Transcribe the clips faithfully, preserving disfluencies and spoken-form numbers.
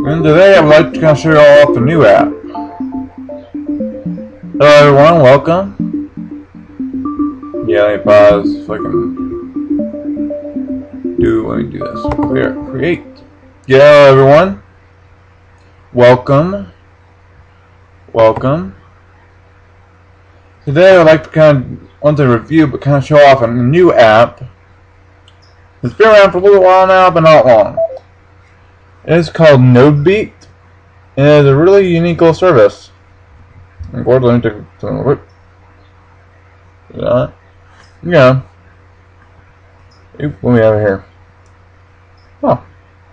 And today I would like to kind of show you all off the new app. Hello everyone, welcome. Yeah, let me pause so I can do, let me do this. Clear, create. Yeah, hello everyone. Welcome. Welcome. Today I would like to kind of, want to review but kind of show off a new app. It's been around for a little while now, but not long. It's called NodeBeat, and it is a really unique little service. I'm going to let me take a look. Yeah. Yeah. Oop, what do we have here? Oh.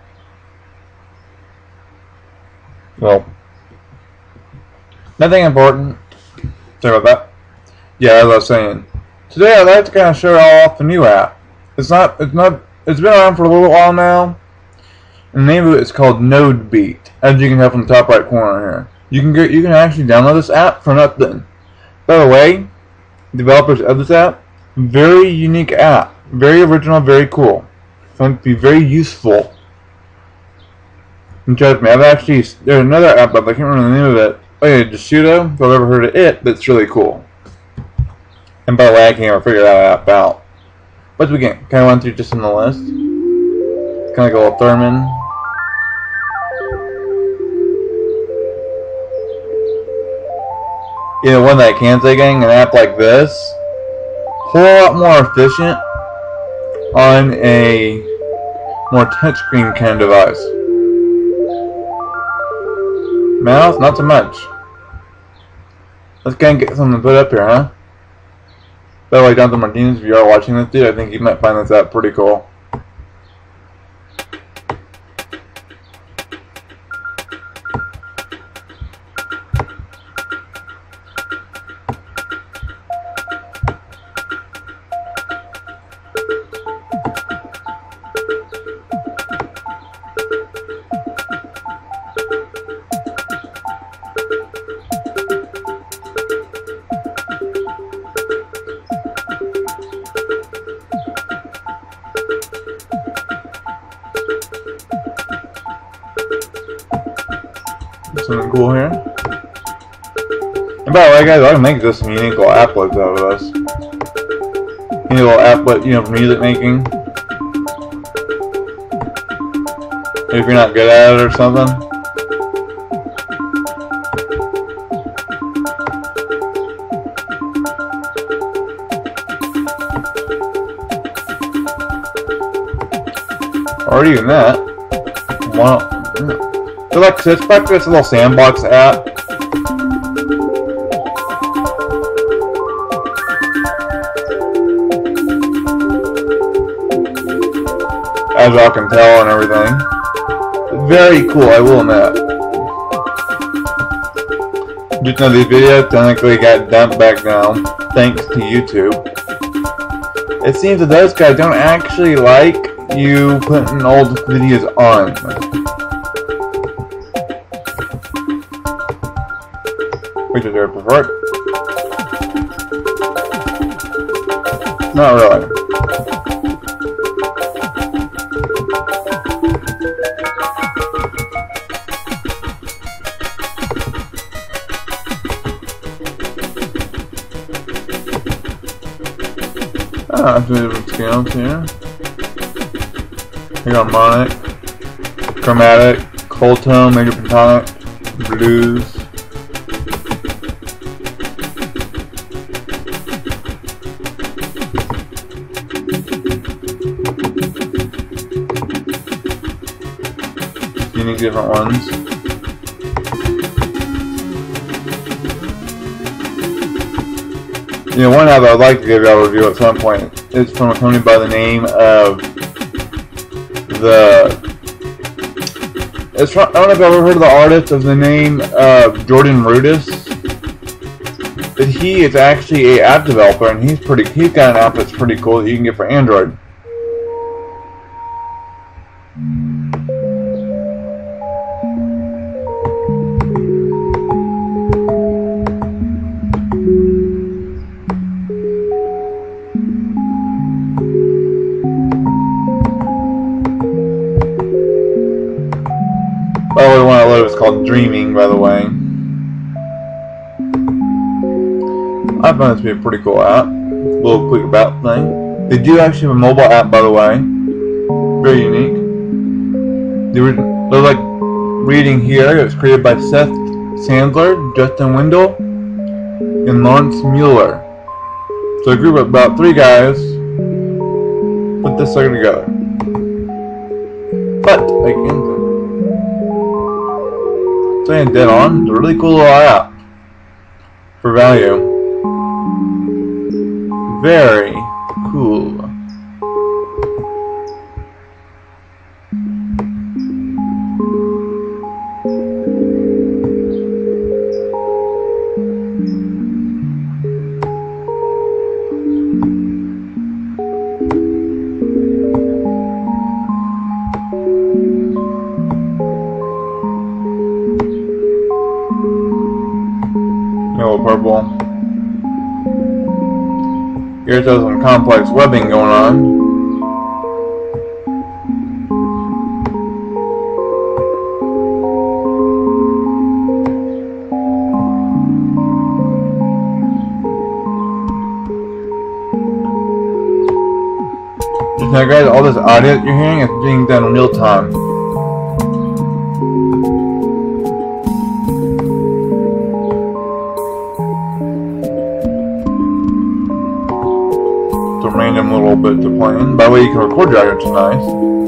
Well. Nothing important. Sorry about that. Yeah, as I was saying. Today I'd like to kind of show off the new app. It's not, it's not, it's been around for a little while now. And the name of it is called NodeBeat, as you can have from the top right corner here. You can get, you can actually download this app for nothing. By the way, developers of this app, very unique app, very original, very cool. It's going to be very useful. And trust me, I've actually, there's another app, but I can't remember the name of it. Oh yeah, Desuto, if I've ever heard of it, but it's really cool. And by the way, I can't ever figure that app out. Let's begin. Kind of went through just on the list. Kind of like a little Thurman. You know, one that I can say, gang, an app like this, whole lot more efficient on a more touchscreen kind of device. Mouse, not so much. Let's go and get something to put up here, huh? By the way, Jonathan Martinez, if you are watching this dude, I think you might find this app pretty cool. Something cool here. And by the way, guys, I can make this some unique little applets out of this. Unique little applet, you know, for music making. If you're not good at it or something. Or even that. Wow. So like, so it's back to this little sandbox app. As y'all can tell and everything. Very cool, I will admit. Just know these videos technically got dumped back down, thanks to YouTube. It seems that those guys don't actually like you putting old videos on. Which is their preferred. Not really. Ah, some different scales here. We got monic, chromatic, cold tone, major pentatonic, blues. Unique different ones. You know, one app I'd like to give y'all a review at some point. It's from a company by the name of the. It's from, I don't know if y'all ever heard of the artist of the name of Jordan Rudess. But he is actually a app developer, and he's pretty. He's got an app that's pretty cool that you can get for Android. other one I love is called Dreaming, by the way. I found this to be a pretty cool app. A little quick about thing. They do actually have a mobile app, by the way. Very unique. They were, they're like reading here. It was created by Seth Sandler, Justin Wendell, and Lawrence Mueller. So a group of about three guys put this sucker together. But again, saying dead on, it's a really cool little app for value. Very cool. Yellow, purple. Here's some complex webbing going on. Just now, guys, all this audio that you're hearing is being done in real time. Random little bit to play in. By the way, you can record your audio, which is nice.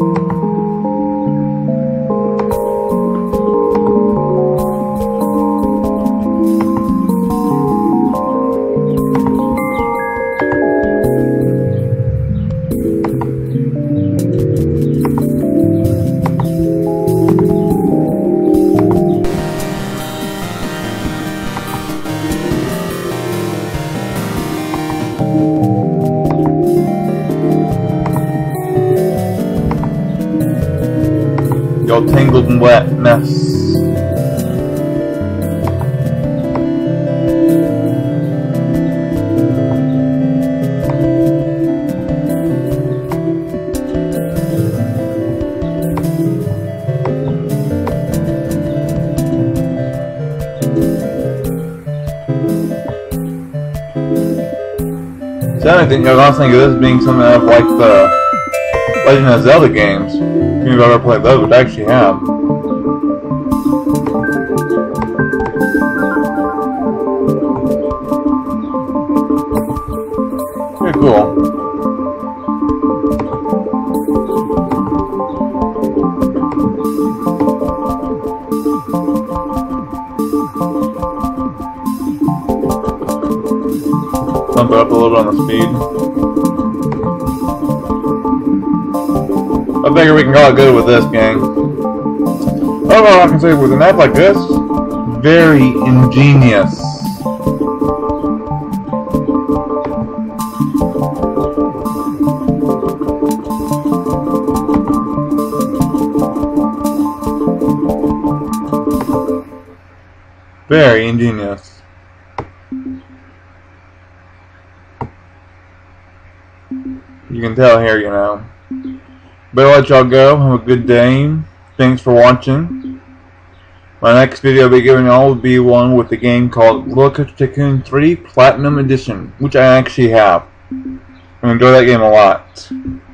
Y'all tangled and wet mess. So I think I was thinking of this being something of like the Legend of Zelda games. If you've ever played those, which I actually have. Very cool. Bump it up a little bit on the speed. I figure we can call it good with this, gang. Overall, I can say with an app like this, very ingenious. Very ingenious. You can tell here, you know. But I'll let y'all go. Have a good day. Thanks for watching. My next video I'll be giving y'all will be one with the game called Roller Coaster Tycoon three Platinum Edition, which I actually have. I enjoy that game a lot.